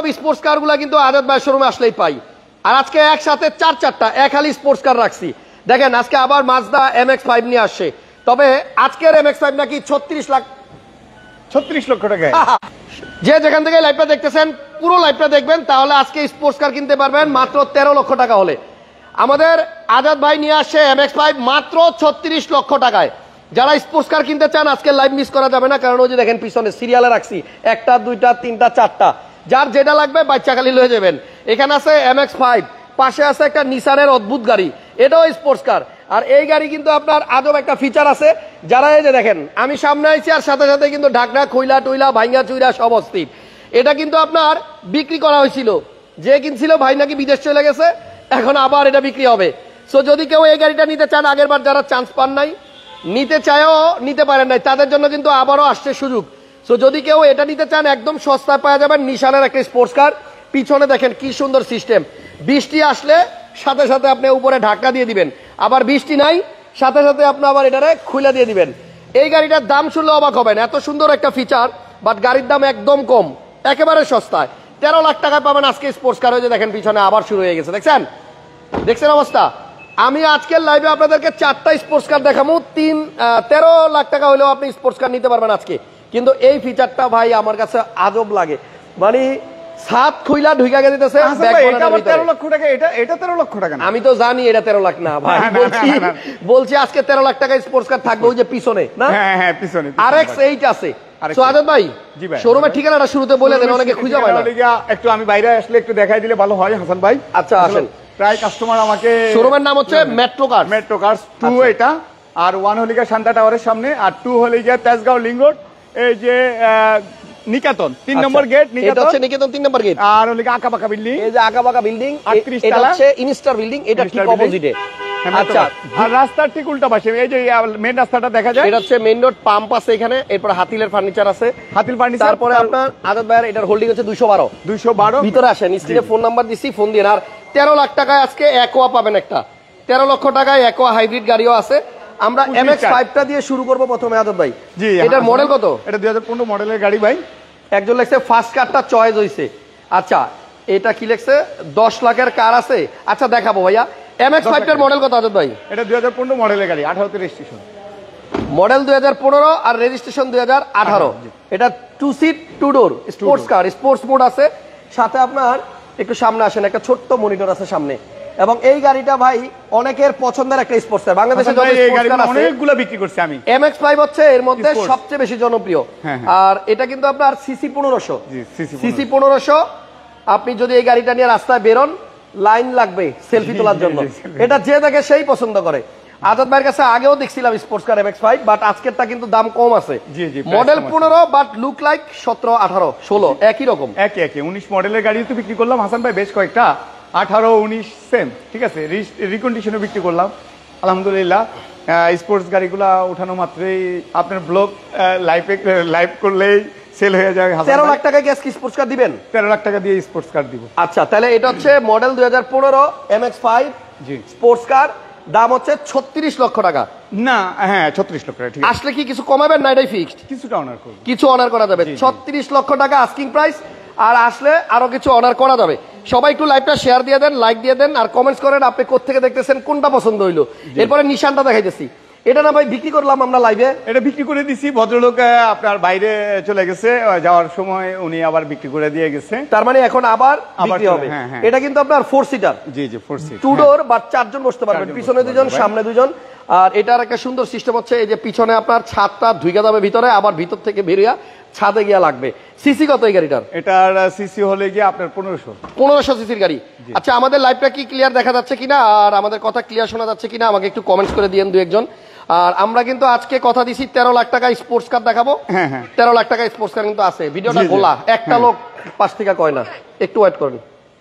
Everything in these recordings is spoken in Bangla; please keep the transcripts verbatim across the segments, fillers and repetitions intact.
স্পোর্টস কার গুলা কিন্তু আজাদ ভাই শোরুমে আসলেই পাই। আর আজকে একসাথে চার চারটা এক হালি স্পোর্টস কার রাখছি। দেখেন আজকে আবার মাজদা এম এক্স ফাইভ নিয়ে আসছে। তবে আজকের এম এক্স ফাইভ নাকি ছত্রিশ লাখ ছত্রিশ লক্ষ টাকা। যে যেখান থেকে লাইভটা দেখতেছেন পুরো লাইভটা দেখবেন, তাহলে আজকে স্পোর্টস কার কিনতে পারবেন মাত্র তেরো লক্ষ টাকা হলে। আমাদের আজাদ ভাই নিয়ে আসছে এম এক্স ফাইভ মাত্র ছত্রিশ লক্ষ টাকায়। যারা স্পোর্টস কার কিনতে চান আজকে লাইভ মিস করা যাবে না, কারণ ওই যে দেখেন পিছনে সিরিয়ালে রাখছি একটা দুইটা তিনটা চারটা, যার যেটা লাগবে বাচ্চা খালি লয়ে যাবেন। এখানে আছে এম এক্স ফাইভ, পাশে আছে একটা নিসানের অদ্ভুত গাড়ি, এটাও স্পোর্টস কার। আর এই গাড়ি কিন্তু আপনার আজব একটা ফিচার আছে, যারা এই যে দেখেন আমি সামনে আইছি আর সাথে সাথে কিন্তু ঢাকনা খইলা টইলা ভাইঙ্গা চুইরা সব অস্থির। এটা কিন্তু আপনার বিক্রি করা হয়েছিল, যে কিনছিল ভাই নাকি বিদেশ চলে গেছে, এখন আবার এটা বিক্রি হবে। সো যদি কেউ এই গাড়িটা নিতে চান, আগের বার যারা চান্স পান নাই, নিতে চায়ও নিতে পারেন নাই, তাদের জন্য কিন্তু আবারও আসছে সুযোগ। সো যদি কেউ এটা নিতে চান একদম সস্তায় পাওয়া যাবেন নিশানের একটা স্পোর্টস কার। পিছনে দেখেন কি সুন্দর সিস্টেম, বৃষ্টি আসলে সাথে সাথে আপনি উপরে ঢাকা দিয়ে দিবেন, আবার বৃষ্টি নাই সাথে সাথে আপনি আবার এটারে খুলে দিয়ে দিবেন। এই গাড়িটার দাম শুনলে অবাক হবেন, এত সুন্দর একটা ফিচার, বাট গাড়ির দাম একদম কম, একেবারে সস্তায়। তেরো লাখ টাকায় পাবেন আজকে স্পোর্টস কার। হয়ে দেখেন পিছনে আবার শুরু হয়ে গেছে, দেখছেন দেখছেন অবস্থা। আমি আজকের লাইভে আপনাদেরকে চারটা স্পোর্টস কার দেখাবো, তিন তেরো লাখ টাকা হলেও আপনি স্পোর্টস কার নিতে পারবেন আজকে। কিন্তু এই ফিচারটা ভাই আমার কাছে আজব লাগে, মানে সাত খুইলা ঢুকা গেছে। আমি তো জানি এটা তেরো লাখ না ভাই, বলছি বলছি আজকে তেরো লাখ টাকা স্পোর্টস কার থাকবে ওই যে পিছনে না, আর এক্স এইট আছে। আজাদ ভাই শোরুমের ঠিকানাটা শুরুতে বলে দেন, অনেকে খুঁজে পায় না। একটু আমি বাইরে আসলে একটু দেখাই দিলে ভালো হয় হাসান ভাই। আচ্ছা আসেন। প্রায় কাস্টমার আমাকে, শোরুমের নাম হচ্ছে Metro car, Metro car two এটা, আর ওয়ান হলে গিয়া শান্তা টাওয়ারের সামনে, আর টু হলে গিয়া তেজগাঁও লিং রোড, এই যে নিকেতন তিন নম্বর গেট, নিকেতন তিন নম্বর গেট, আর হলে আঁকাবাঁকা বিল্ডিং, এই যে আঁকাবাঁকা বিল্ডিং আটত্রিশ এটা হচ্ছে ইনস্টার বিল্ডিং, এটা ঠিক অপোজিটে। আচ্ছা, আর রাস্তার ঠিক উল্টা পাশে এই যে মেইন রাস্তাটা দেখা যায়, এটা হচ্ছে মেইন রোড, পাম্প আছে এখানে, এরপর হাতিলের ফার্নিচার আছে, হাতিল ফার্নিচার। তারপরে আপনার আজাদ ভাইয়ের এটার হোল্ডিং হচ্ছে দুইশো বারো দুইশো বারো। ভিতরে আসেন, স্ক্রিনে ফোন নাম্বার দিছি, ফোন দিন। আর তেরো লাখ টাকায় আজকে একোয়া পাবেন একটা, তেরো লক্ষ টাকায় একোয়া হাইব্রিড গাড়িও আছে। আমরা এম এক্স ফাইভ টা দিয়ে শুরু করবো প্রথমে আজাদ ভাই। জি, এটার মডেল কত? এটা দুই হাজার পনেরো মডেলের গাড়ি ভাই। একজন লেখছে ফার্স্ট কারটা চয়েস হয়েছে। আচ্ছা এটা কি লেখছে? দশ লাখের কার আছে। আচ্ছা দেখাবো ভাইয়া। এম এক্স ফাইভ টার মডেল কত আজাদ ভাই? এটা দুই হাজার পনেরো মডেলের গাড়ি, আঠারোতে রেজিস্ট্রেশন, মডেল দুই হাজার পনেরো আর রেজিস্ট্রেশন দুই হাজার আঠারো। এটা two seat two door sports car, sports mode আছে সাথে। আপনার একটু সামনে আসেন, একটা ছোট্ট মনিটর আছে সামনে। এবং এই গাড়িটা ভাই অনেকের পছন্দের একটা স্পোর্টস কার, বাংলাদেশে অনেকগুলো বিক্রি করছি আমি। এম এক্স ফাইভ হচ্ছে এর মধ্যে সবচেয়ে বেশি জনপ্রিয়। আর এটা কিন্তু আপনার সিসি পনেরোশো, সিসি পনেরোশো। আপনি যদি এই গাড়িটা নিয়ে রাস্তায় বেরোন, লাইন লাগবে সেলফি তোলার জন্য। এটা যে দেখে সেই পছন্দ করে। আজাদ ভাইয়ের কাছে আগেও দেখছিলাম sports car M X five, but আজকেরটা কিন্তু দাম কম আছে। মডেল পনেরো বাট লুক লাইক সতেরো আঠারো ষোলো একই রকম, একই একই উনিশ মডেলের গাড়ি তো বিক্রি করলাম হাসান ভাই বেশ কয়েকটা, আঠারো উনিশ সেম, ঠিক আছে। রিকন্ডিশনে বিক্রি করলাম আলহামদুলিল্লাহ। স্পোর্টস গাড়িগুলা উঠানো মাত্রই আপনার ব্লগ লাইভে লাইভ করলেই সেল হয়ে যায়। তেরো লাখ টাকা কি স্পোর্টস কার দিবেন? তেরো লাখ টাকা দিয়ে স্পোর্টস কার দিব। আচ্ছা তাহলে এটা হচ্ছে মডেল দুই হাজার পনেরো M X five sports car, দাম হচ্ছে ছত্রিশ লক্ষ টাকা। না হ্যাঁ ছত্রিশ লক্ষ টাকা। ঠিক আসলে কি কিছু কমাবেন না এটাই ফিক্সড? কিছুটা অনার করব, কিছু অনার করা যাবে। ছত্রিশ লক্ষ টাকা আস্কিং প্রাইস, আর আসলে আরো কিছু অনার করা যাবে। সবাই একটু লাইভটা শেয়ার দিয়ে দেন, লাইক দিয়ে দেন, আর কমেন্টস করেন আপনি কোথেকে দেখতেছেন, কোনটা পছন্দ হইলো। এরপরে নিশানটা দেখাইতেছি। এটা না ভাই বিক্রি করলাম আমরা লাইভে, এটা বিক্রি করে দিছি। ভদ্রলোক আপনার বাইরে চলে গেছে, যাওয়ার সময় উনি আবার বিক্রি করে দিয়ে গেছে। তার মানে এখন আবার বিক্রি হবে। এটা কিন্তু আপনার ফোর সিটার, জি জি ফোর সিট, টু ডোর, বা চারজন বসতে পারবেন, পিছনে দুজন সামনে দুজন। আর এটার একটা সুন্দর সিস্টেম হচ্ছে এই যে পিছনে আপনার ছাদটা ঢুকে যাবে ভিতরে, আবার ভিতর থেকে বেরিয়ে ছাদে গিয়া লাগবে। সিসি কত এই গাড়িটার? এটার সিসি হলে গিয়ে আপনার পনেরোশো পনেরোশো সিসির গাড়ি। আচ্ছা আমাদের লাইভটা কি ক্লিয়ার দেখা যাচ্ছে কিনা, আর আমাদের কথা ক্লিয়ার শোনা যাচ্ছে কিনা আমাকে একটু কমেন্টস করে দিয়েন দু একজন। আর আমরা কিন্তু আজকে কথা দিছি তেরো লাখ টাকা স্পোর্টস কার দেখাবো। হ্যাঁ হ্যাঁ তেরো লাখ টাকা স্পোর্টস কার কিন্তু আছে। ভিডিওটা খোলা, একটা লোক পাশ থেকে কয় না, একটু ওয়েট করুন।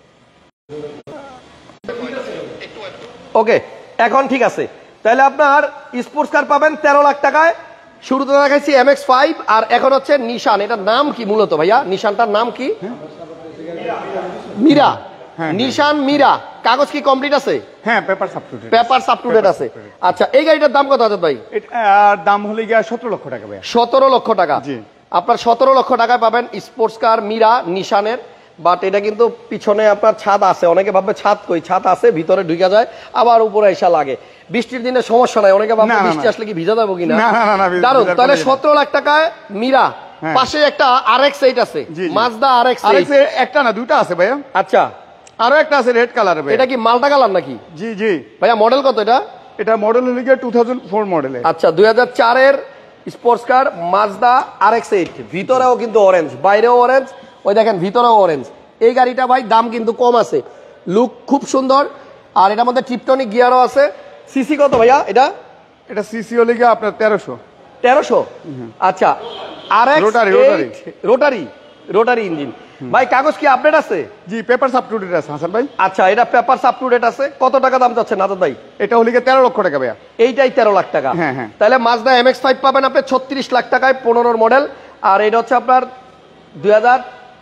ওকে এখন ঠিক আছে। তাহলে আপনার স্পোর্টস কার পাবেন তেরো লাখ টাকায়। শুরুতে দেখাইছি এম এক্স ফাইভ, আর এখন হচ্ছে নিশান। এটার নাম কি মূলত ভাইয়া? নিশানটার নাম কি? মীরা। নিশান মীরা। কাগজ কি কমপ্লিট আছে? হ্যাঁ paper up to date, paper up to date আছে। আচ্ছা এই গাড়িটার দাম কত আজাদ ভাই? এটার দাম হলে গিয়া সতেরো লক্ষ টাকা ভাই। সতেরো লক্ষ টাকা। জি আপনার সতেরো লক্ষ টাকায় পাবেন স্পোর্টস কার মীরা নিশানের। বাট এটা কিন্তু পিছনে আপনার ছাদ আছে, অনেকে ভাববে ছাদ কই, ছাদ আছে, ভিতরে ঢুকে যায়, আবার উপরে এসে লাগে। বৃষ্টির দিনে সমস্যা নাই, অনেকে ভাববে বৃষ্টি আসলে কি ভিজা যাবো কিনা। দারুন, তাহলে সতেরো লাখ টাকায় মীরা, পাশে একটা আরএক্স এইট আছে, মাজদা আরএক্স এইট, একটা না দুইটা আছে ভাইয়া। আচ্ছা, আরো একটা আছে রেড কালার। এটা কি মাল্টা কালার নাকি? জি জি ভাইয়া, মডেল কত এটা? এটা মডেল হলো গিয়ে টু থাউজেন্ড ফোর মডেল। আচ্ছা, দুই হাজার চারের sports car Mazda RX eight, ভিতরেও কিন্তু অরেঞ্জ, বাইরেও অরেঞ্জ, ওই দেখেন ভিতরেও অরেঞ্জ। এই গাড়িটা ভাই দাম কিন্তু কম আছে, লুক খুব সুন্দর, আর এটার মধ্যে টিপটনিক গিয়ারও আছে। সিসি কত ভাইয়া এটা? এটা সিসি হলো গিয়ে আপনার তেরোশো তেরোশো আচ্ছা, RX rotary rotary rotary rotary engine. ভাই কাগজ কি আপডেট আছে? জি, পেপারস আপ টু ডেট আছে হাসান ভাই। আচ্ছা, এটা পেপারস আপ টু ডেট আছে। কত টাকা দাম চাচ্ছেন নাজদ ভাই? এটা হলো গিয়ে তেরো লক্ষ টাকা ভাইয়া। এইটাই তেরো লাখ টাকা। হ্যাঁ হ্যাঁ। তাহলে মাজদা এমএক্স ফাইভ পাবেন আপনি ছত্রিশ লাখ টাকায়, পনেরোর মডেল, আর এটা হচ্ছে আপনার দুই হাজার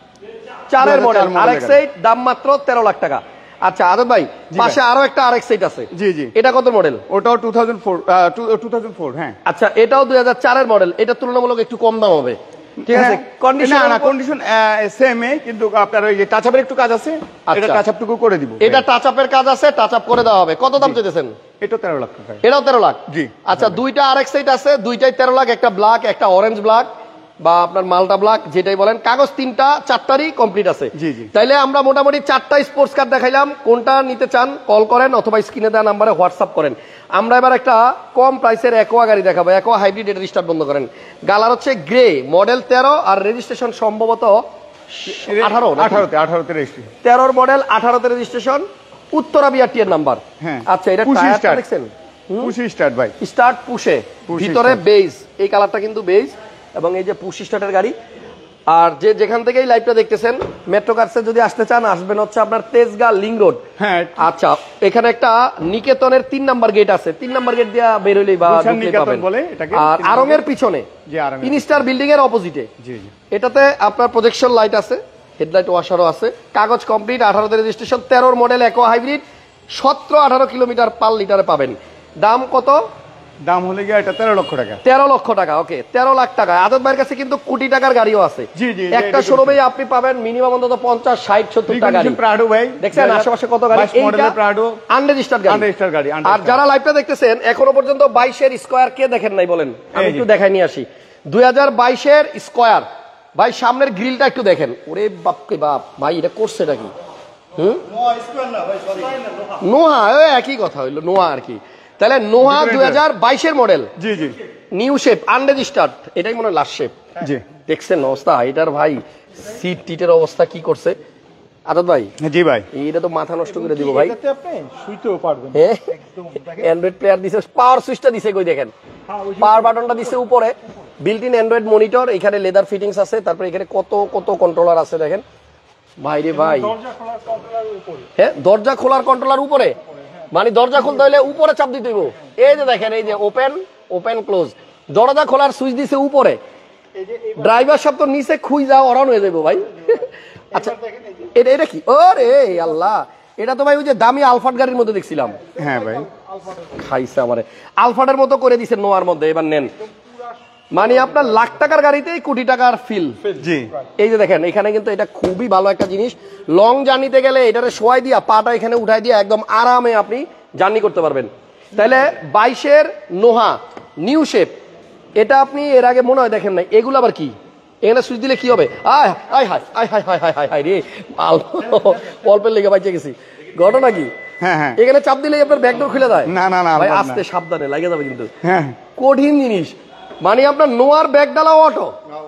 চারের মডেল আরএক্স এইট, দাম মাত্র তেরো লাখ টাকা। আচ্ছা আদত ভাই, পাশে আরো একটা আরএক্স এইট আছে। জি জি। এটা কত মডেল? ওটাও two thousand four two thousand four হ্যাঁ। আচ্ছা, এটাও দুই হাজার চারের মডেল, এটা তুলনামূলক একটু কম দাম হবে, ঠিক আছে? কন্ডিশন না, কন্ডিশন সেম এ, কিন্তু আপনার ওই টাচ আপের একটু কাজ আছে, এটা টাচ আপটুকু করে দিব। এটা টাচ আপের কাজ আছে, টাচ আপ করে দেওয়া হবে। কত দাম চাইতেছেন? এটা তেরো লাখ টাকা। এটাও তেরো লাখ? জি। আচ্ছা, দুইটা আরএক্স এইট আছে, দুইটাই তেরো লাখ, একটা ব্ল্যাক, একটা অরেঞ্জ ব্ল্যাক বা আপনার মাল্টা ব্ল্যাক যেটাই বলেন। কাগজ তিনটা চারটারই কমপ্লিট আছে। জি জি। তাইলে আমরা মোটামুটি চারটা স্পোর্টস কার দেখাইলাম। কোনটা নিতে চান কল করেন অথবা স্ক্রিনে দেওয়া নাম্বারে হোয়াটসঅ্যাপ করেন। আমরা এবার একটা কম প্রাইসের একোয়া গাড়ি দেখাবো। একোয়া হাইব্রিড, এটা স্টার্ট বন্ধ করেন। গালার হচ্ছে গ্রে, মডেল তেরো, আর রেজিস্ট্রেশন সম্ভবত আঠারো আঠারোতে আঠারোতে রেজিস্ট্রেশন, তেরোর মডেল, আঠারোতে রেজিস্ট্রেশন, উত্তরা বিআরটি এর নাম্বার। হ্যাঁ। আচ্ছা, এটা টায়ারটা দেখছেন? পুশি স্টার্ট ভাই, স্টার্ট পুশে, ভিতরে বেজ, এই কালারটা কিন্তু বেজ, এবং এই যে পুশ স্টার্টের গাড়ি। আর যে যেখান থেকেই লাইভটা দেখতেছেন, মেট্রো কার্সে যদি আসতে চান, আসবেন হচ্ছে আপনার তেজগাঁ লিং রোড। হ্যাঁ। আচ্ছা, এখানে একটা নিকেতনের তিন নাম্বার গেট আছে, তিন নাম্বার গেট দিয়ে বের হইলেই বা ঢুকতে পাবেন। আর আরঙের পিছনে তিন স্টার বিল্ডিং এর অপোজিটে, এটাতে আপনার প্রজেকশন লাইট আছে, হেডলাইট ওয়াশারও আছে। কাগজ কমপ্লিট, আঠারোতে রেজিস্ট্রেশন, তেরোর মডেল, একোয়া হাইব্রিড, সতেরো আঠারো কিলোমিটার পার লিটারে পাবেন। দাম কত? দাম হলে গিয়ে এটা তেরো লক্ষ টাকা। তেরো লক্ষ টাকা ওকে, তেরো লাখ টাকা। আদত ভাইয়ের কাছে কিন্তু কোটি টাকার গাড়িও আছে। জি জি। একটা শোরুমে আপনি পাবেন মিনিমাম অন্তত পঞ্চাশ ষাট সত্তর টাকা গাড়ি। প্রাডো ভাই দেখছেন আশেপাশে কত গাড়ি, এইটা প্রাডো আনরেজিস্টার্ড গাড়ি। আনরেজিস্টার্ড গাড়ি। আর যারা লাইভটা দেখতেছেন এখনো পর্যন্ত বাইশের স্কয়ার কে দেখেন নাই বলেন? আমি একটু দেখাই নিয়ে আসি। দুই হাজার বাইশের স্কয়ার ভাই, সামনের গ্রিলটা একটু দেখেন। ওরে বাপকে বাপ ভাই, এটা করছে নাকি? হুম, নোহা, একই কথা হইলো, নোহা আর কি। তাহলে নোহা দুই হাজার বাইশের মডেল। জি জি। নিউ শেপ, আনরেজিস্টার্ড, এটাই মনে হয় লাস্ট শেপ। জি। দেখছেন অবস্থা এটার ভাই, সিট টিটের অবস্থা কি করছে আদত ভাই? জি ভাই, এটা তো মাথা নষ্ট করে দিব ভাই। আপনি শুইতেও পারবেন একদম। অ্যান্ড্রয়েড প্লেয়ার দিছে, পাওয়ার সুইচটা দিছে কই দেখেন, পাওয়ার বাটনটা দিছে উপরে, বিল্ট ইন অ্যান্ড্রয়েড মনিটর, এখানে লেদার ফিটিংস আছে, তারপরে এখানে কত কত কন্ট্রোলার আছে দেখেন ভাই রে ভাই। হ্যাঁ, দরজা খোলার কন্ট্রোলার উপরে, মানে দরজা খুলতে হলে উপরে চাপ দিতে হইব। এই যে দেখেন, এই যে ওপেন ওপেন ক্লোজ, দরজা খোলার সুইচ দিছে উপরে, ড্রাইভার সব তো নিচে খুই যাওয়া অরান হয়ে যাবো ভাই। আচ্ছা, এটা এটা কি? ওরে আল্লাহ, এটা তো ভাই ওই যে দামি আলফাট গাড়ির মধ্যে দেখছিলাম। হ্যাঁ ভাই, খাইছে আমারে, আলফাটের মতো করে দিছে নোয়ার মধ্যে। এবার নেন, মানে আপনার লাখ টাকার গাড়িতেই কোটি টাকার ফিল। জি। এই যে দেখেন, এখানে কিন্তু এটা খুবই ভালো একটা জিনিস। লং জার্নিতে গেলে এটারে শোয়াই দিয়া, পাটা এখানে উঠাই দিয়া একদম আরামে আপনি জার্নি করতে পারবেন। তাহলে বাইশের নোহা নিউ শেপ, এটা আপনি এর আগে মনে হয় দেখেন নাই। এগুলো আবার কি? এখানে সুইচ দিলে কি হবে? আয় আয় হায় আয় হায় হায় হায় হায় হায় রে, অল্পের লেগে বাইচে গেছি। ঘটনা কি? হ্যাঁ হ্যাঁ, এখানে চাপ দিলে আপনার ব্যাকডোর খুলে দেয়। না না না ভাই, আস্তে সাবধানে লাগে যাবে কিন্তু। হ্যাঁ, কঠিন জিনিস, মানে আপনার নোয়ার ব্যাগ ডালা অটো।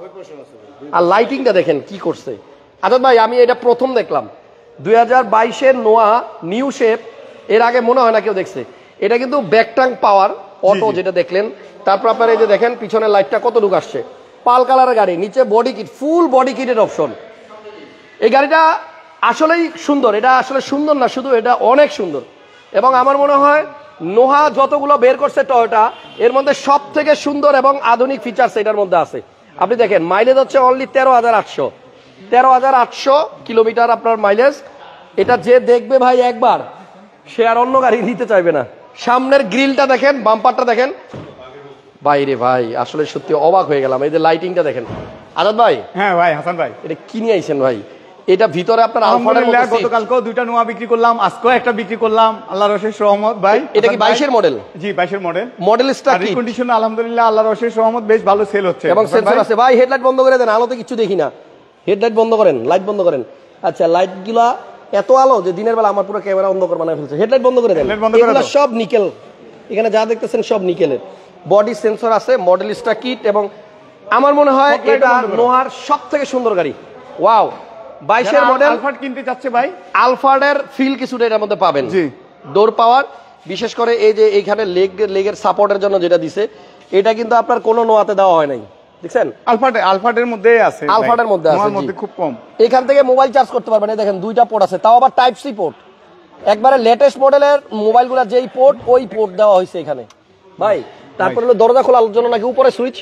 আর লাইটিংটা দেখেন কি করছে আদত ভাই। আমি এটা প্রথম দেখলাম, দুই হাজার বাইশের নোয়া নিউ শেপ, এর আগে মনে হয় না কেউ দেখছে। এটা কিন্তু ব্যাকটাং পাওয়ার অটো যেটা দেখলেন। তারপর আপনার এই যে দেখেন পিছনের লাইটটা কত ঢুক আসছে, পাল কালারের গাড়ি, নিচে বডি কিট, ফুল বডি কিটের অপশন। এই গাড়িটা আসলেই সুন্দর, এটা আসলে সুন্দর না শুধু, এটা অনেক সুন্দর। এবং আমার মনে হয় নোহা যতগুলো বের করছে টয়োটা, এর মধ্যে সব থেকে সুন্দর এবং আধুনিক ফিচার্স এটার মধ্যে আছে। আপনি দেখেন মাইলেজ হচ্ছে অনলি তেরো হাজার আটশো তেরো হাজার আটশো কিলোমিটার আপনার মাইলেজ। এটা যে দেখবে ভাই একবার, সে আর অন্য গাড়ি নিতে চাইবে না। সামনের গ্রিলটা দেখেন, বাম্পারটা দেখেন বাইরে ভাই, আসলে সত্যি অবাক হয়ে গেলাম। এই যে লাইটিংটা দেখেন আজাদ ভাই। হ্যাঁ ভাই, হাসান ভাই, এটা কি নিয়ে আইছেন ভাই? এটা ভিতরে আপনার আলফাডের মতো seat। গতকালকেও দুইটা নোয়া বিক্রি করলাম, আজকেও একটা বিক্রি করলাম, আল্লাহর অশেষ রহমত ভাই। এটা কি বাইশের মডেল? জি বাইশের মডেল। মডেল স্টার কি রিকন্ডিশন আলহামদুলিল্লাহ আল্লাহর অশেষ রহমত বেশ ভালো সেল হচ্ছে এবং সেন্সর আছে। ভাই হেডলাইট বন্ধ করে দেন, আলোতে কিছু দেখি না। হেডলাইট বন্ধ করেন, লাইট বন্ধ করেন। আচ্ছা লাইট গুলা এত আলো যে দিনের বেলা আমার পুরো ক্যামেরা অন্ধকার বানায় ফেলছে। হেডলাইট বন্ধ করে দেন। এগুলো সব নিকেল, এখানে যা দেখতেছেন সব নিকেলের। বডি সেন্সর আছে, মডেল স্টার কিট, এবং আমার মনে হয় এটা নোহার সব থেকে সুন্দর গাড়ি। ওয়াও, বাইশের মডেল আলফাড কিনতে চাচ্ছে ভাই, আলফাডের ফিল কিছুটা এটার মধ্যে পাবেন। জি ডোর পাওয়ার, বিশেষ করে এই যে এইখানে লেগ লেগের সাপোর্টের জন্য যেটা দিছে, এটা কিন্তু আপনার কোনো নোয়াতে দেওয়া হয় নাই, দেখছেন? আলফাড আলফাডের মধ্যেই আছে, আলফাডের মধ্যে আছে, নোয়ার মধ্যে খুব কম। এখান থেকে মোবাইল চার্জ করতে পারবেন। এই দেখেন দুইটা পোর্ট আছে, তাও আবার টাইপ সি পোর্ট। একবারে লেটেস্ট মডেলের মোবাইলগুলো যেই পোর্ট ওই পোর্ট দেওয়া হয়েছে এখানে ভাই। তারপরে হলো দরজা খোলার জন্য নাকি উপরে সুইচ,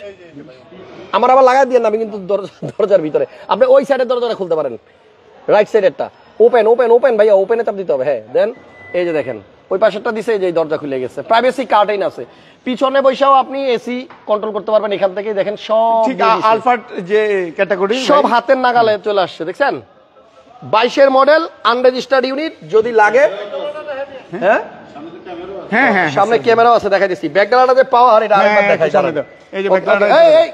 আমার আবার লাগাই দিয়ে না, আমি কিন্তু দরজার ভিতরে আপনি ওই সাইডের দরজাটা খুলতে পারেন, রাইট সাইডেরটা ওপেন ওপেন ওপেন ভাইয়া, ওপেনে চাপ দিতে হবে। হ্যাঁ দেন, এই যে দেখেন ওই পাশেরটা দিছে, এই যে দরজা খুলে গেছে, প্রাইভেসি কার্টেন আছে। পিছনে বসেও আপনি এসি কন্ট্রোল করতে পারবেন এখান থেকে। দেখেন সব ঠিক আলফাড যে ক্যাটাগরি সব হাতের নাগালে চলে আসছে, দেখছেন? বাইশের মডেল, আনরেজিস্টার্ড ইউনিট। যদি লাগে হ্যাঁ হ্যাঁ হ্যাঁ সামনে ক্যামেরাও আছে, দেখাই দিচ্ছি। ব্যাকগ্রাউন্ডে যে পাওয়ার, এটা আরেকবার দেখাই দাও। এই যে ব্যাকগ্রাউন্ডে এই এই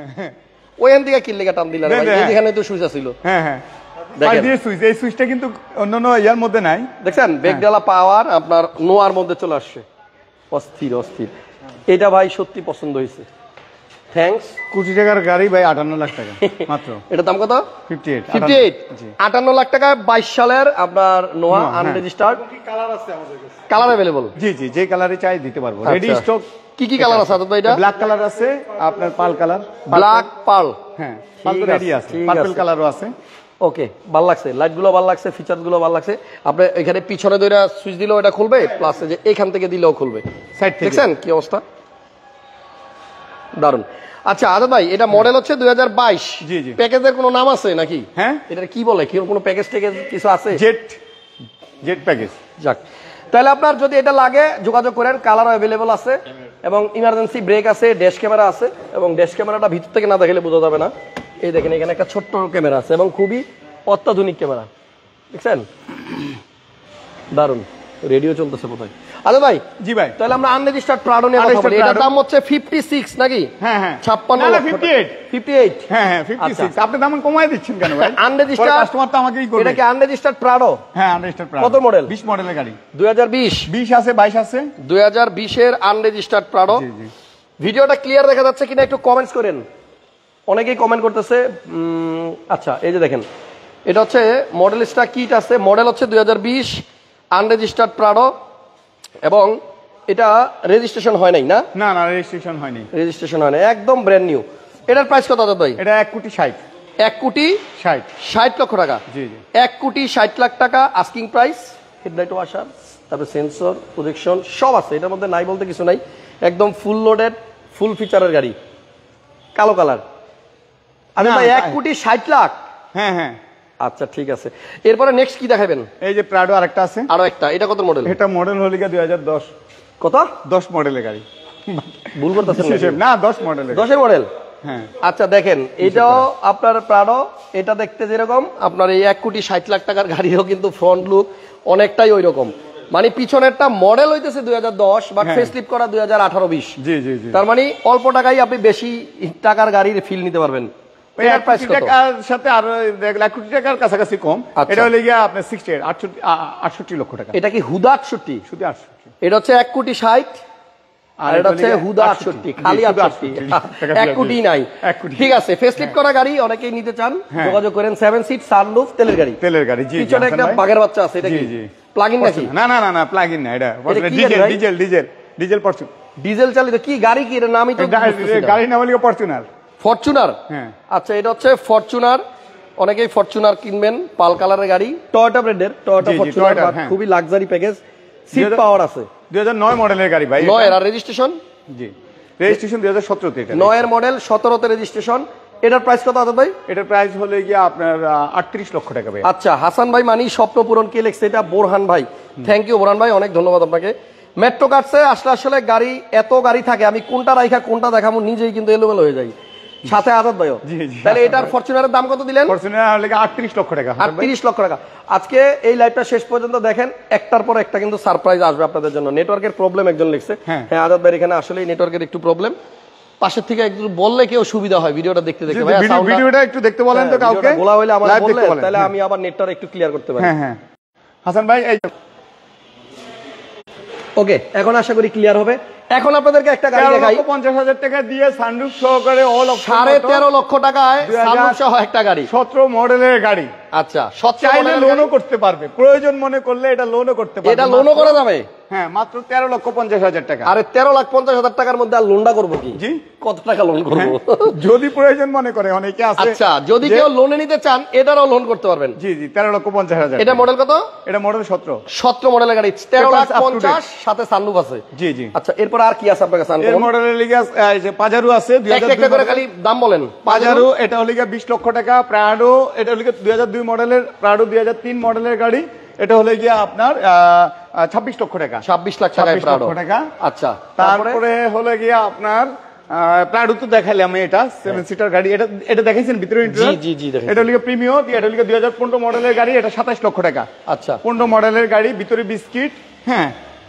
ওইখান থেকে কিল লেগে টান দিলা ভাই, এইখানে তো সুইচ ছিল। হ্যাঁ হ্যাঁ দেখেন এই সুইচ, এই সুইচটা কিন্তু অন্যান্য ইয়ার মধ্যে নাই, দেখছেন? ব্যাকগ্রাউন্ড পাওয়ার আপনার নোয়ার মধ্যে চলে আসছে, অস্থির অস্থির। এটা ভাই সত্যি পছন্দ হয়েছে, থ্যাঙ্কস। কোটি টাকার গাড়ি ভাই, আটান্ন লাখ টাকা মাত্র। এটা দাম কত? ফিফটি এইট ফিফটি এইট আটান্ন লাখ টাকা, বাইশ সালের আপনার নোয়া আনরেজিস্টার্ড। কালার আছে আমাদের কাছে, কালার अवेलेबल? জি জি, যে কালারে চাই দিতে পারবো, রেডি স্টক। কি কি কালার আছে আদত ভাই? এটা ব্ল্যাক কালার আছে, আপনার পাল কালার, ব্ল্যাক পার্ল। হ্যাঁ পাল তো রেডি আছে, পার্পল কালারও আছে। ওকে, ভালো লাগছে, লাইট গুলো ভালো লাগছে, ফিচার গুলো ভালো লাগছে। আপনি এখানে পিছনে দুইটা সুইচ দিলেও এটা খুলবে, প্লাস যে এখান থেকে দিলেও খুলবে, সাইড থেকে। দেখছেন কি অবস্থা, দারুন। আচ্ছা আজাদ ভাই, এটা মডেল হচ্ছে দুই হাজার বাইশ। জি জি। প্যাকেজের কোনো নাম আছে নাকি? হ্যাঁ, এটা কি বলে, কি কোনো প্যাকেজ টেকেজ কিছু আছে? Z Z package. যাক, তাহলে আপনার যদি এটা লাগে যোগাযোগ করেন, কালার অ্যাভেলেবল আছে, এবং ইমার্জেন্সি ব্রেক আছে, ড্যাশ ক্যামেরা আছে, এবং ড্যাশ ক্যামেরাটা ভিতর থেকে না দেখলে বোঝা যাবে না। এই দেখেন এখানে একটা ছোট্ট ক্যামেরা আছে, এবং খুবই অত্যাধুনিক ক্যামেরা, দেখছেন? দারুন। রেডিও চলতেছে কোথায়? আচ্ছা ভাই। জি ভাই, তাহলে আমরা আনরেজিস্টার্ড প্রাডো নিয়ে কথা বলি। এটার দাম হচ্ছে ফিফটি সিক্স নাকি? হ্যাঁ হ্যাঁ ছাপ্পান্ন না, লক্ষ। ফিফটি এইট ফিফটি এইট হ্যাঁ হ্যাঁ ফিফটি সিক্স। আপনি দাম কমায় দিচ্ছেন কেন ভাই? আনরেজিস্টার্ড কাস্টমার তো আমাকেই করবে। এটা কি আনরেজিস্টার্ড প্রাডো? হ্যাঁ আনরেজিস্টার্ড প্রাডো। কত মডেল? বিশ মডেলের গাড়ি। দুই হাজার বিশ বিশ আছে, বাইশ আছে। দুই হাজার বিশ এর আনরেজিস্টার্ড প্রাডো। জি জি। ভিডিওটা ক্লিয়ার দেখা যাচ্ছে কিনা একটু কমেন্টস করেন, অনেকেই কমেন্ট করতেছে। উম, আচ্ছা এই যে দেখেন, এটা হচ্ছে মডেল স্টার কিট আছে, মডেল হচ্ছে দুই হাজার বিশ, আনরেজিস্টার্ড প্রাডো, এবং এটা রেজিস্ট্রেশন হয় নাই না? না না রেজিস্ট্রেশন হয়নি, রেজিস্ট্রেশন হয় নাই, একদম ব্র্যান্ড নিউ। এটার প্রাইস কত দাদা ভাই? এটা এক কোটি ষাট। এক কোটি ষাট ষাট লক্ষ টাকা। জি জি। এক কোটি ষাট লাখ টাকা আস্কিং প্রাইস। হেডলাইট ওয়াশার, তারপরে সেন্সর, প্রজেকশন সব আছে এটার মধ্যে, নাই বলতে কিছু নাই। একদম ফুল লোডেড, ফুল ফিচারের গাড়ি, কালো কালার। আমি ভাই এক কোটি ষাট লাখ। হ্যাঁ হ্যাঁ আচ্ছা ঠিক আছে, এরপরে নেক্সট কি দেখাবেন? এই যে প্রাডো আরেকটা আছে, আরো একটা। এটা কত মডেল? এটা মডেল হলো গিয়ে দুই হাজার দশ। কত? দশ মডেলের গাড়ি। ভুল করতেছেন না, দশ মডেলের। দশের মডেল। হ্যাঁ আচ্ছা দেখেন, এটাও আপনার প্রাডো, এটা দেখতে যেরকম আপনার এই এক কোটি ষাট লাখ টাকার গাড়িও কিন্তু ফ্রন্ট লুক অনেকটাই ওই রকম। মানে পিছনেরটা মডেল হইতেছে দুই হাজার দশ, বাট ফেসলিফট করা দুই হাজার আঠারো বিশ। জি জি জি। তার মানে অল্প টাকায় আপনি বেশি টাকার গাড়ির ফিল নিতে পারবেন। এক কোটি টাকার সাথে আরো এক কোটি টাকার কাছাকাছি কম। এটা হলে গিয়ে আপনার সিক্সটি এইট, আটষট্টি আটষট্টি লক্ষ টাকা। এটা কি হুদা আটষট্টি? শুধু আটষট্টি। এটা হচ্ছে এক কোটি ষাট, আর এটা হচ্ছে হুদা আটষট্টি, খালি আটষট্টি, এক কোটি নাই। ঠিক আছে, ফেসলিফট করা গাড়ি অনেকেই নিতে চান, যোগাযোগ করেন। সেভেন সিট, সানরুফ, তেলের গাড়ি। তেলের গাড়ি, জি। পিছনে একটা বাঘের বাচ্চা আছে, এটা কি প্লাগ ইন নাকি? না না না না, প্লাগ ইন না, এটা diesel diesel diesel diesel fortune, diesel চালিত। কি গাড়ি কি এটা? নামই তো গাড়ির নাম হলো ফরচুনার। ফরচুনার? হ্যাঁ। আচ্ছা, এটা হচ্ছে ফরচুনার, অনেকেই ফরচুনার কিনবেন, পাল কালারের গাড়ি, টয়োটা ব্র্যান্ডের, টয়োটা ফরচুনার, খুবই লাক্সারি প্যাকেজ, সিট পাওয়ার আছে। দুই হাজার নয় মডেলের গাড়ি ভাই। নয় আর রেজিস্ট্রেশন? জি, রেজিস্ট্রেশন দুই হাজার সতেরো তে। এটা নয়ের মডেল, সতেরোতে রেজিস্ট্রেশন। এটার প্রাইস কত আছে ভাই? এটার প্রাইস হলো গিয়ে আপনার আটত্রিশ লক্ষ টাকা ভাই। আচ্ছা, হাসান ভাই মানি স্বপ্ন পূরণ কে লেখছে? এটা বোরহান ভাই। থ্যাংক ইউ বোরহান ভাই, অনেক ধন্যবাদ আপনাকে। মেট্রো কার্ডসে আসলে আসলে গাড়ি এত গাড়ি থাকে, আমি কোনটা রাইখা কোনটা দেখাবো নিজেই কিন্তু এলোমেলো হয়ে যাই। সাথে আজাদ ভাইও। জি, জি। তাহলে এটার ফরচুনারের দাম কত দিলেন? ফরচুনার লেগে আটত্রিশ লক্ষ টাকা। আটত্রিশ লক্ষ টাকা। আজকে এই লাইভটা শেষ পর্যন্ত দেখেন, একটার পর একটা কিন্তু সারপ্রাইজ আসবে আপনাদের জন্য। নেটওয়ার্কের প্রবলেম একজন লিখছে। হ্যাঁ। হ্যাঁ আজাদ ভাই এখানে আসলে নেটওয়ার্কের একটু প্রবলেম, পাশের থেকে একটু বললে কেউ সুবিধা হয় ভিডিওটা দেখতে দেখতে। ভাই সাউন্ডটা ভিডিওটা একটু দেখতে বলেন তো কাউকে, গোলা হইলে আমাদের লাইভ বললে দেখতে বলেন, তাহলে হ্যাঁ। আমি আবার নেটটা একটু ক্লিয়ার করতে পারি। হ্যাঁ হ্যাঁ হাসান ভাই এই ওকে, এখন আশা করি ক্লিয়ার হবে। এখন আপনাদেরকে একটা গাড়ি তেরো দেখাই, লক্ষ পঞ্চাশ হাজার টাকা দিয়ে সানরুফ সহকারে অল অপশন সাড়ে তেরো লক্ষ টাকায় দুই হাজার সানরুফ সহ একটা গাড়ি। সতেরো মডেলের গাড়ি। আচ্ছা, সতেরো চাইলে মডেলের লোনও গাড়ি। করতে পারবে, প্রয়োজন মনে করলে এটা লোনও করতে পারবে। এটা লোনও করা যাবে? হ্যাঁ, মাত্র তেরো লক্ষ পঞ্চাশ হাজার টাকা। আরে তেরো লাখ পঞ্চাশ হাজার টাকার মধ্যে আর লোনটা করবো কি? জি, কত টাকা লোন করবো? যদি প্রয়োজন মনে করে, অনেকে আছে। আচ্ছা, যদি যে- কেউ লোনে নিতে চান এটারও লোন করতে পারবেন। জি জি, তেরো লক্ষ পঞ্চাশ হাজার। এটা মডেল কত? এটা মডেল সতেরো। সতেরো মডেলের গাড়ি, তেরো লাখ Papers up to পঞ্চাশ, সাথে সানরুফ আছে। জি জি। আচ্ছা, এরপর আর কি আছে আপনার কাছে? এর মডেলের লিগে এই যে পাজারো আছে দুই হাজার একটা করে খালি দাম বলেন। পাজারো এটা হলো গিয়ে বিশ লক্ষ টাকা। প্রাডো এটা হলো গিয়ে দুই হাজার দুই মডেলের, প্রাডো দুই হাজার তিন মডেলের গাড়ি। এটা হলো গিয়ে আপনার ছাব্বিশ লক্ষ টাকা। ছাব্বিশ লাখ টাকায় ছাব্বিশ প্রাডো। লক্ষ টাকা। আচ্ছা, তারপরে হলো গিয়ে আপনার প্রাডো তো দেখাইলাম, এটা সেভেন সিটার গাড়ি। এটা এটা দেখাইছেন ভিতরে ইন্টেরিয়র? জি জি দেখাইছি। এটা হলো প্রিমিয়াম, এটা হলো দুই হাজার পনেরো মডেলের গাড়ি। এটা সাতাশ লক্ষ টাকা। আচ্ছা, পনেরো মডেলের গাড়ি, ভিতরে বিস্কিট। হ্যাঁ,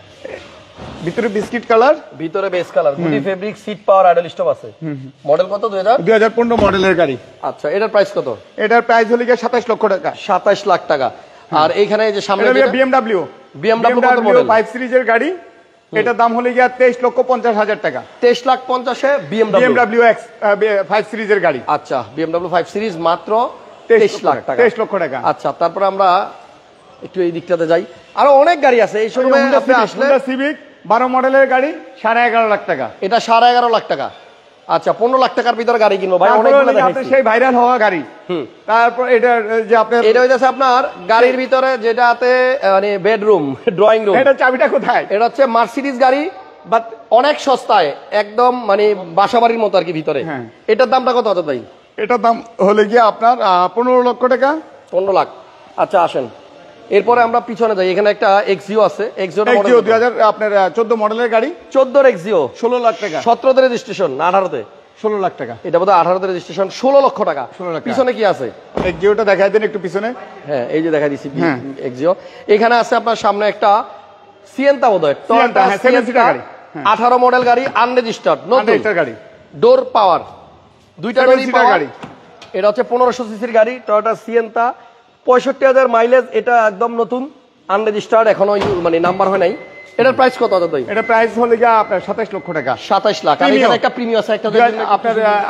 ভিতরে বিস্কিট কালার, ভিতরে বেস কালার, গুডি fabric, seat power, idle stop আছে। মডেল কত? দুই হাজার দুই হাজার পনেরো মডেলের গাড়ি। আচ্ছা, এটার প্রাইস কত? এটার প্রাইস হলো গিয়ে সাতাশ লক্ষ টাকা। সাতাশ লাখ টাকা। আর এইখানে যে সামনে বিএমডাব্লিউ বিএমডাব্লিউ কত মডেল? ফাইভ সিরিজের গাড়ি। এটার দাম হলো গিয়ে তেইশ লক্ষ পঞ্চাশ হাজার টাকা। তেইশ লাখ পঞ্চাশে বিএমডাব্লিউ বিএমডাব্লিউ এক্স ফাইভ সিরিজের গাড়ি। আচ্ছা, বিএমডাব্লিউ ফাইভ সিরিজ মাত্র তেইশ লাখ টাকা। তেইশ লক্ষ টাকা। আচ্ছা, তারপরে আমরা একটু এই দিকটাতে যাই। আরো অনেক গাড়ি আছে এই শোরুমে। আপনি আসলে সিভিক বারো মডেলের গাড়ি, সাড়ে এগারো লাখ টাকা। এটা সাড়ে এগারো লাখ টাকা। আচ্ছা, পনেরো লাখ টাকার ভিতরে গাড়ি কিনবো ভাই, অনেকগুলো দেখাইছি। সেই ভাইরাল হওয়া গাড়ি। তারপর এটা যে আপনার এটা হইতেছে আপনার গাড়ির ভিতরে যেটাতে মানে বেডরুম, ড্রয়িং রুম। এটা চাবিটা কোথায়? এটা হচ্ছে মার্সিডিজ গাড়ি, বাট অনেক সস্তায়, একদম মানে বাসাবাড়ির মতো আর কি ভিতরে। হ্যাঁ। এটার দামটা কত হতো ভাই? এটার দাম হলে গিয়ে আপনার পনেরো লক্ষ টাকা। পনেরো লাখ। আচ্ছা, আসেন এরপরে আমরা পিছনে যাই। এখানে একটা এক্সিও আছে। এক্সিওটা এক্সিও দুই হাজার আপনার চোদ্দ মডেলের গাড়ি। চোদ্দোর এক্সিও ষোলো লাখ টাকা। সতেরোতে রেজিস্ট্রেশন না আঠারোতে? ষোলো লাখ টাকা। এটা বোধহয় আঠারোতে রেজিস্ট্রেশন, ষোলো লক্ষ টাকা। ষোলো লাখ টাকা। পিছনে কি আছে? এক্সিওটা দেখাই দেন একটু পিছনে। হ্যাঁ, এই যে দেখা দিচ্ছি হ্যাঁ। এক্সিও। এখানে আছে আপনার সামনে একটা সিয়েন্তা বোধহয়, সিয়েন্তা, হ্যাঁ, seven seater গাড়ি। হ্যাঁ। আঠারো মডেল গাড়ি, আনরেজিস্টার্ড, নতুন আনরেজিস্টার্ড গাড়ি, ডোর পাওয়ার, দুইটা seven ডোরই seater পাওয়ার গাড়ি। এটা হচ্ছে পনেরোশো সিসির গাড়ি, টয়োটা সিয়েন্তা, পঁয়ষট্টি হাজার মাইলেজ। এটা একদম নতুন, আনরেজিস্টার্ড, এখনো ইউ- মানে নাম্বার হয় নাই। এটার প্রাইস কত দাদা ভাই? এটা প্রাইস হলে গিয়ে আপনার সাতাশ লক্ষ টাকা। সাতাশ লাখ। আর Premium। এখানে একটা প্রিমিয়াম আছে একটা দুই হাজার- আপনার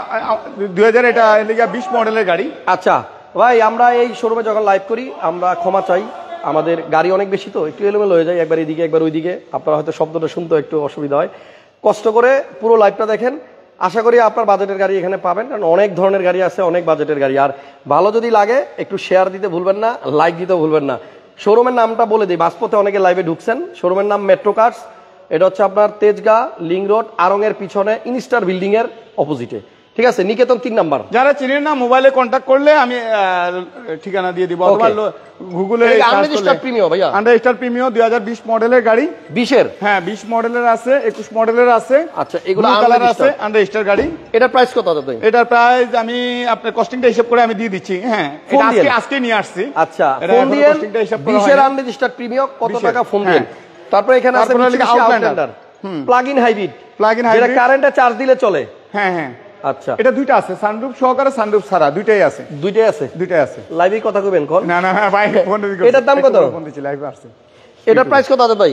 দুই হাজার এটা হলে গিয়ে বিশ মডেলের গাড়ি। আচ্ছা ভাই, আমরা এই শোরুমে যখন লাইভ করি আমরা ক্ষমা চাই, আমাদের গাড়ি অনেক বেশি তো একটু এলোমেলো হয়ে যায়, একবার এদিকে একবার ওইদিকে। আপনারা হয়তো শব্দটা শুনতে একটু অসুবিধা হয়, কষ্ট করে পুরো লাইভটা দেখেন। আশা করি আপনার বাজেটের গাড়ি এখানে পাবেন, কারণ অনেক ধরনের গাড়ি আছে, অনেক বাজেটের গাড়ি। আর ভালো যদি লাগে একটু শেয়ার দিতে ভুলবেন না, লাইক দিতে ভুলবেন না। শোরুমের নামটা বলে দিই, বাসপথে অনেকে লাইভে ঢুকছেন। শোরুমের নাম মেট্রো কার্স। এটা হচ্ছে আপনার তেজগাঁ লিং রোড, আরং এর পিছনে ইনস্টার বিল্ডিং এর অপোজিটে, ঠিক আছে? নিকেতন তিন নাম্বার। যারা চিনেন না মোবাইলে কন্ট্যাক্ট করলে আমি আহ, ঠিকানা দিয়ে দিব, অথবা গুগলে আনরেজিস্টার্ড প্রিমিয়াম ভাইয়া, আনরেজিস্টার্ড প্রিমিয়াম দুই হাজার বিশ মডেলের গাড়ি। বিশের? হ্যাঁ, বিশ মডেলের আছে, একুশ মডেলের আছে। আচ্ছা, এগুলো কালার আছে, আনরেজিস্টার্ড গাড়ি। এটার প্রাইস কত দাদা? এটার প্রাইস আমি আপনার কস্টিংটা হিসাব করে আমি দিয়ে দিচ্ছি। হ্যাঁ, ফোন এটা আজকে দিয়েন। আজকে নিয়ে আসছি। আচ্ছা, এটা ফোন এখনো দিয়েন। costingটা হিসাব করা বিশের হয়নি। আনরেজিস্টার্ড প্রিমিয়াম কত বিশের, টাকা ফোন হ্যাঁ। দিয়েন। তারপর এখানে আছে তারপরে লিখে Outlander, Outlander। Plug in hybrid, plug in যেটা হাইব্রিড। কারেন্টে চার্জ দিলে চলে। হ্যাঁ হ্যাঁ, আচ্ছা, এটা দুইটা আছে, সানরুফ সহকারে সানরুফ ছাড়া, দুইটাই আছে। দুইটাই আছে, দুইটাই আছে। লাইভে কথা কইবেন কোন? না না, হ্যাঁ ভাই, ফোন দিছি। এটার দাম কত? ফোন দিছি, লাইভে আসছে। এটার প্রাইস কত আছে ভাই?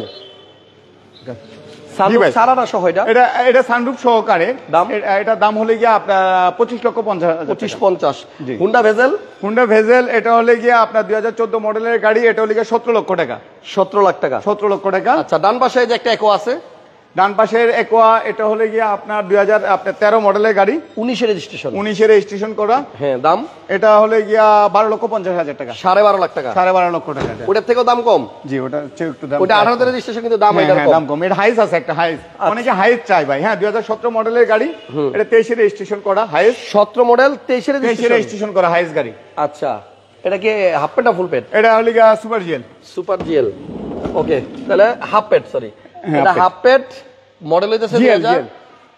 সানরুফ ভাই। ছাড়াটা সহ এটা এটা এটা সানরুফ সহকারে দাম? এ- এটা দাম হলে গিয়ে আপনার পঁচিশ লক্ষ পঞ্চাশ হাজার পঁচিশ টাকা। পঞ্চাশ। জি। হুন্ডা ভেজেল, হুন্ডা ভেজেল এটা হলে গিয়ে আপনার দুই হাজার চোদ্দ মডেলের গাড়ি। এটা হলে গিয়ে সতেরো লক্ষ টাকা। সতেরো লাখ টাকা। সতেরো লক্ষ টাকা। আচ্ছা, ডান পাশে যে একটা একো আছে, ডান পাশের একোয়া, এটা হলে গিয়ে আপনার দুই হাজার আপনার তেরো মডেলের গাড়ি, উনিশের রেজিস্ট্রেশন। উনিশের রেজিস্ট্রেশন করা। হ্যাঁ, দাম এটা হলে গিয়া বারো লক্ষ পঞ্চাশ হাজার টাকা। সাড়ে বারো লাখ টাকা। সাড়ে বারো লক্ষ টাকা এটা। ওটার থেকেও দাম কম। জি, ওটা হচ্ছে একটু দাম। ওটা আঠারোতে রেজিস্ট্রেশন, কিন্তু দাম হ্যাঁ, এটার হ্যাঁ, কম। দাম কম। এটা হাইস আছে, একটা হাইস। অনেকে হাইস চাই ভাই। হ্যাঁ, দুই হাজার সতেরো মডেলের গাড়ি। এটা তেইশে রেজিস্ট্রেশন করা হাইস। সতেরো মডেল, তেইশের তেইশে রেজিস্ট্রেশন। রেজিস্ট্রেশন করা হাইস গাড়ি। আচ্ছা, এটা কি হাফ পেট না ফুল পেট? এটা হলে গিয়া super GL. Super GL. Okay, তাহলে হাফ পেট, সরি হ্যাঁ, এটা half pet। Half pet, model হইতেছে জিএল, দুই হাজার জিএল।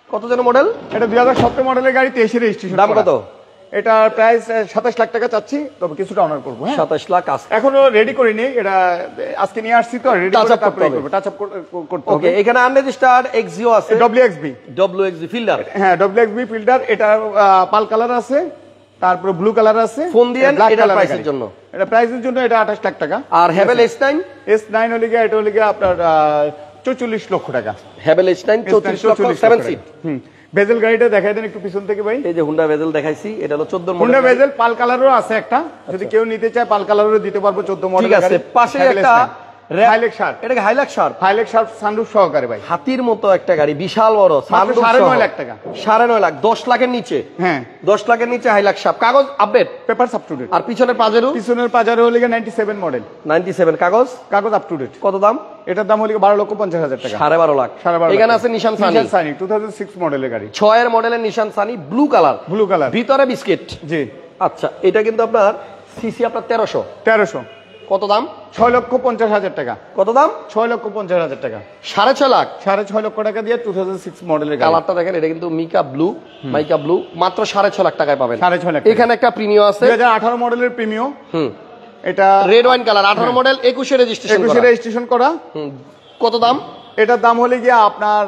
কত যেন মডেল? এটা দুই হাজার সতেরো মডেলের গাড়ি, তেইশে রেজিস্ট্রেশন। দাম কত? এটার প্রাইস সাতাশ লাখ টাকা চাচ্ছি, তবে কিছুটা অনার করবো। সাতাশ লাখ আছে, এখনো রেডি করিনি, এটা আজকে নিয়ে আসছি তো, রেডি Touch up করে করতে হবে। টাচ আপ করতে ওকে, হবে। এখানে আনরেজিস্টার্ড এক্সিও আছে, W X B W Axio Fielder. হ্যাঁ, ডব্লিউ এক্স বি ফিল্টার। এটা পাল কালার আছে, তারপরে ব্লু কালার আছে। ফোন দিয়েন ব্ল্যাক এটার কালার প্রাইসের জন্য। এটা প্রাইসের জন্য এটা আঠাশ লাখ টাকা। আর Haval S nine, S nine হলে গিয়ে এটা হলে গিয়ে আপনার চৌচল্লিশ লক্ষ টাকা। হ্যাভেল এস নাইন চৌত্রিশ লক্ষ, সেভেন সিট। হুম, বেজেল গাড়িটা দেখাই দেন একটু পিছন থেকে ভাই। এই যে হুন্ডা বেজেল দেখাইছি, এটা হলো চোদ্দ হুন্ডা মডেল। বেজেল পাল কালারও আছে একটা, যদি কেউ নিতে চায় পাল কালারও দিতে পারবো, চোদ্দ মডেল। ঠিক আছে, পাশে একটা হাইলেক্স শার্প। এটা Hilux Surf, Hilux Surf sunroof সহকারে ভাই। হাতির মতো একটা গাড়ি, বিশাল বড়, মাত্র সাড়ে নয় লাখ টাকা। সাড়ে নয় লাখ, দশ লাখের নিচে। হ্যাঁ, দশ লাখের নিচে হাইলাক্স শার্প, কাগজ update, paper up to date. আর পিছনের পাজেরও পিছনের পাজারো হলে গিয়ে ninety seven model, ninety seven, কাগজ কাগজ আপ টু ডেট। কত দাম? এটার দাম হলে বারো লক্ষ পঞ্চাশ হাজার টাকা। সাড়ে বারো লাখ। সাড়ে বারো এখানে লাখ। আছে Nissan Sunny, Nissan Sunny two thousand six মডেলের গাড়ি, ছয়ের মডেলের Nissan Sunny, blue colour, blue colour, ভিতরে বিস্কিট। জি। আচ্ছা, এটা কিন্তু আপনার সিসি আপনার তেরোশো। তেরোশো। কত দাম? ছয় লক্ষ পঞ্চাশ হাজার টাকা। কত দাম? ছয় লক্ষ পঞ্চাশ হাজার টাকা। সাড়ে ছয় লাখ। সাড়ে ছয় লক্ষ টাকা দিয়ে টু থাউজেন্ড সিক্স মডেলের গাড়ি। কালারটা দেখেন, এটা কিন্তু মিকা ব্লু, মাইকা ব্লু, মাত্র সাড়ে ছয় লাখ টাকায় পাবেন। সাড়ে ছয় লাখ। এখানে একটা প্রিমিয়াম আছে, দুই হাজার আঠারো মডেলের প্রিমিয়াম। হুম, এটা রেড ওয়াইন কালার, আঠারো মডেল, একুশে রেজিস্ট্রেশন। একুশে রেজিস্ট্রেশন করা। হুম, কত দাম? এটার দাম হলে গিয়ে আপনার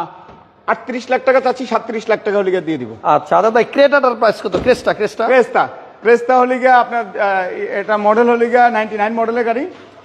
আটত্রিশ লাখ টাকা চাচ্ছি, সাতত্রিশ লাখ টাকা হলে গিয়ে দিয়ে দিব। আচ্ছা, আচ্ছা ভাই, ক্রেটাটার প্রাইস কত? ক্রেস্টা, ক্রেস্টা ক্রেস্তা ক্রেস্তা হলে গিয়ে আপনার আহ, এটা মডেল হলে গিয়ে নাইনটি নাইন মডেলের গাড়ি,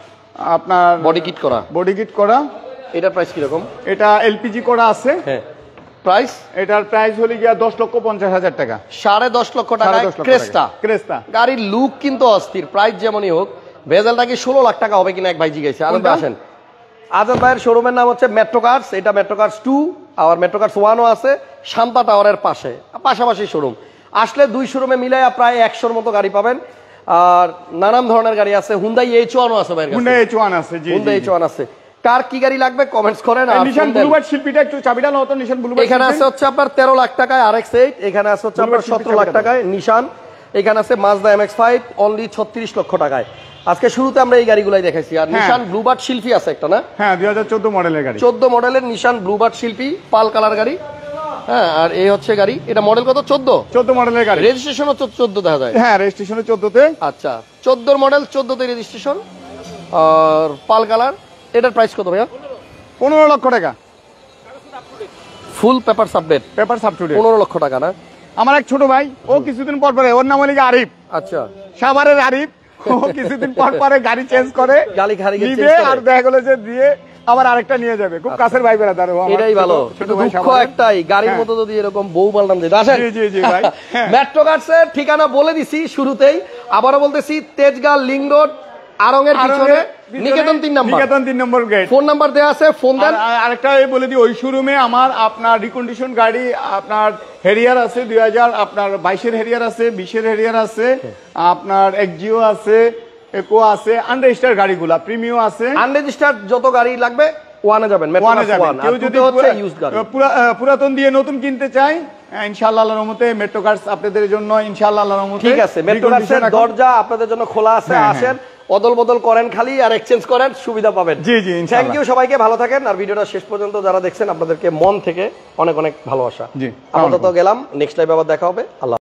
আপনার বডি কিট করা। বডি কিট করা। এটার প্রাইস কিরকম? এটা এলপিজি করা আছে। হ্যাঁ, প্রাইস এটার প্রাইস হলে গিয়া দশ লক্ষ পঞ্চাশ হাজার টাকা। সাড়ে দশ লক্ষ টাকা। সাড়ে দশ লক্ষ ক্রেস্টা, টাকা। ক্রেস্তা গাড়ির লুক কিন্তু অস্থির, প্রাইস যেমনই হোক। ভেজালটা কি ষোলো লাখ টাকা হবে কিনা এক ভাই জিজ্ঞাসা। আনন্দ কোনটা? আসেন। আজাদ ভাইয়ের শোরুমের নাম হচ্ছে মেট্রো কার্স। এটা মেট্রো কার্স টু, আর মেট্রো কার্স ওয়ানও আছে শান্তা টাওয়ারের পাশে, পাশাপাশি শোরুম। আসলে দুই শোরুমে মিলে প্রায় একশোর মতো গাড়ি পাবেন, আর নানান ধরনের গাড়ি আছে। হুন্ডাই এইচ ওয়ানও আছে ভাইয়ের কাছে। হুন্ডা এইচ ওয়ান আছে, জি। হুন্ডা এইচ ওয়ান আছে। কার কি গাড়ি লাগবে কমেন্টস করেন। আর নিশান ফোন দেন। ব্লুবার্ড শিল্পীটা একটু চাবিটা নাও তো, নিশান ব্লুবার্ড। এখানে আছে হচ্ছে আপনার তেরো লাখ টাকায় আর এক্স এইট, এখানে আছে হচ্ছে আপনার Bluebird সতেরো লাখ শিল্পী টাকায় নিশান, এখানে আছে Mazda M X five only ছত্রিশ লক্ষ টাকায়। আজকে শুরুতে আমরা এই গাড়িগুলাই দেখাইছি। আর হ্যাঁ। নিশান ব্লুবার্ড শিল্পী আছে একটা না? হ্যাঁ, দুই হাজার চোদ্দ মডেলের গাড়ি। চোদ্দ মডেলের নিশান ব্লুবার্ড শিল্পী, পাল কালার গাড়ি। হ্যাঁ, আর এই হচ্ছে গাড়ি, এটা মডেল কত? চোদ্দ। চোদ্দ মডেলের গাড়ি। রেজিস্ট্রেশনও চোদ্দ দেখা যায়। হ্যাঁ, রেজিস্ট্রেশনে চোদ্দতে। আচ্ছা, চোদ্দোর মডেল, চোদ্দতে রেজিস্ট্রেশন, আর পাল কালার। এটার প্রাইস কত ভাইয়া? পনেরো লক্ষ টাকা। Full paper update, paper up to date. পনেরো লক্ষ টাকা না? আমার এক ছোট ভাই, ও কিছুদিন পর পরে, ওর নাম হলে গিয়ে আরিফ, আচ্ছা, সাভারের আরিফ। ও কিছুদিন পর পরে গাড়ি চেঞ্জ করে, গাড়ি খালি change নিবে, করে। আর দেখা গেলো যে দিয়ে আবার আরেকটা নিয়ে যাবে। খুব কাছের ভাই বেড়াদার। এটাই ভালো, কিন্তু দুঃখ একটাই, গাড়ির মতো যদি এরকম বউ পাল্টান যেত। আসেন। জি জি জি ভাই। হ্যাঁ। মেট্রো কার্সের ঠিকানা বলে দিছি শুরুতেই, আবারও বলতেছি, তেজগাঁ লিংক রোড, আরঙের পিছনে, নিকেতন তিন নাম্বার। নিকেতন তিন নম্বর গেট। ফোন নাম্বার দেওয়া আছে, ফোন দেন। আর- আর- আরেকটা এই বলে দিই, ওই শোরুমে আমার আপনার রিকন্ডিশন গাড়ি, আপনার হেরিয়ার আছে দুই হাজার আপনার বাইশের হেরিয়ার আছে, বিশের হেরিয়ার আছে, আপনার এক্সজিও আছে, একো আছে, আনরেজিস্টার্ড গাড়িগুলা প্রিমিয়াম আছে। আনরেজিস্টার্ড যত গাড়ি লাগবে ওয়ানে যাবেন, মেট্রো ওয়ানে কার্স যাবে। ওয়ান। আর কেউ যদি টুতে হচ্ছে ইউজড গাড়ি। পুরা- আহ, পুরাতন দিয়ে নতুন কিনতে চাই, আহ, ইনশাআল্লাহ আল্লাহর রহমতে মেট্রো কার্স আপনাদের জন্য ইনশাআল্লাহ আল্লাহর রহমতে। ঠিক আছে, মেট্রো কার্সের recondition এখন- দরজা আপনাদের জন্য খোলা আছে, হ্যাঁ, আসেন, অদল বদল করেন খালি, আর এক্সচেঞ্জ করেন, সুবিধা পাবেন। জি, জি, ইনশাআল্লাহ। থ্যাংক ইউ, সবাইকে ভালো থাকেন। আর ভিডিওটা শেষ পর্যন্ত যারা দেখছেন, আপনাদেরকে মন থেকে অনেক অনেক ভালোবাসা। জি, আপাতত গেলাম, নেক্সট লাইভে আবার দেখা হবে। আল্লাহ।